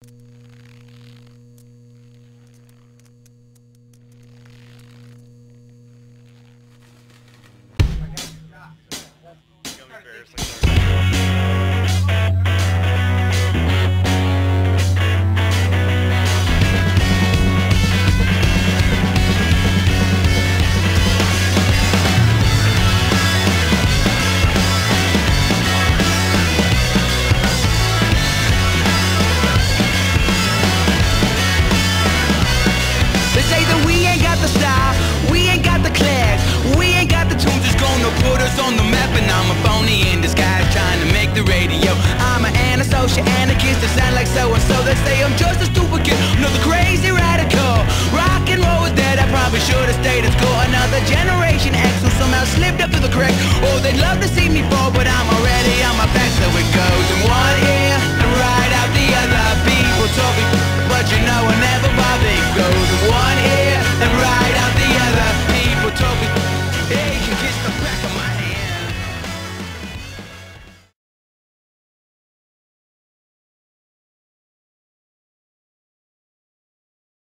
On the map, and I'm a phony in disguise trying to make the radio. I'm an antisocial anarchist that sound like so-and-so. They say I'm just a stupid kid, another crazy radical. Rock and roll is dead, I probably should have stayed at school. Another generation X who somehow slipped up through the cracks. Oh, they'd love to see me fall, but I'm already on my back, so it goes.